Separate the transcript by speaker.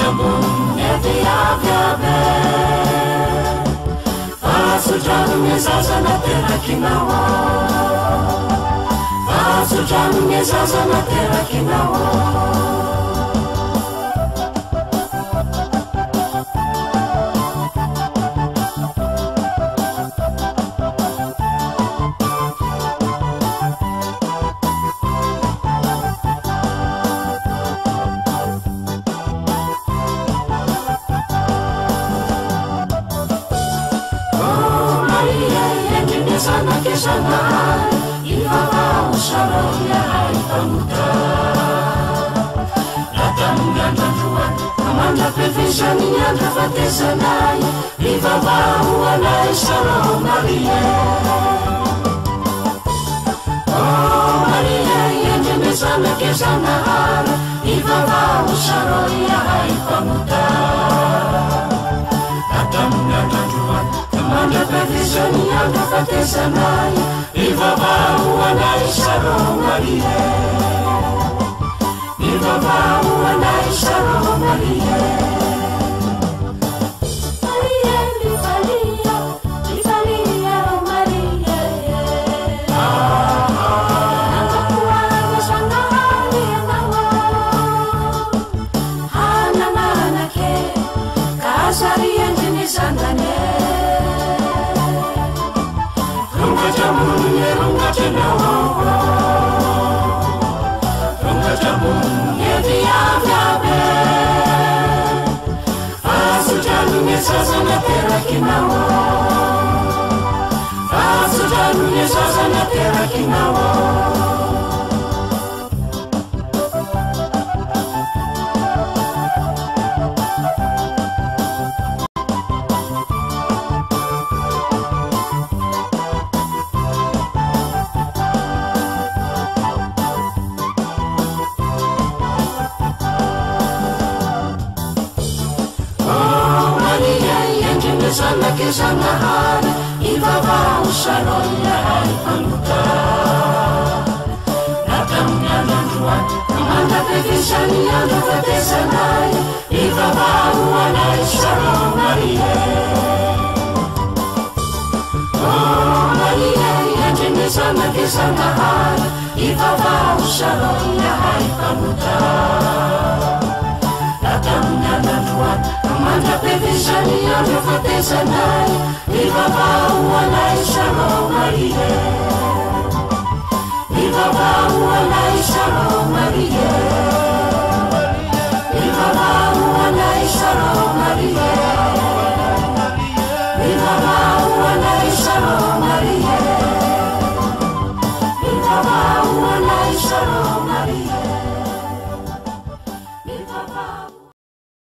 Speaker 1: amboniny viavyabe fahasodrano zaza naterakinao fahasodrano zaza naterakinao Sana ivava usharoya haipamuta natamungandandruan amanda pevishani nyanda vatesanai ivava uanai sharo Maria Oh Maria yenjemezana kezanahara ivava usharoya haipamuta natamungandandruan amanda pevishani nyanda vatesanai ivava uanai sharo Maria ivava uanai sharo Maria Maria Vivalia Vivalia Maria Nakakuana sana halianawa Hanananake Kasari enjini sandane Runga tenawa Runga jamunye viavyabe Fahasodrano zaza naterakinao Fahasodrano zaza naterakinao Sana kezanahara ivava usharoya haipamuta natamungandandruan amanda pevishani nyanda vatesanai ivava uanai sharo Maria Oh Maria yenjemezana kezanahara ivava usharoya haipamuta natamungandandruan amanda pevishani nyanda vatesanai ivava uanai sharo Maria ivava uanai sharo Maria ivava uanai sharo Maria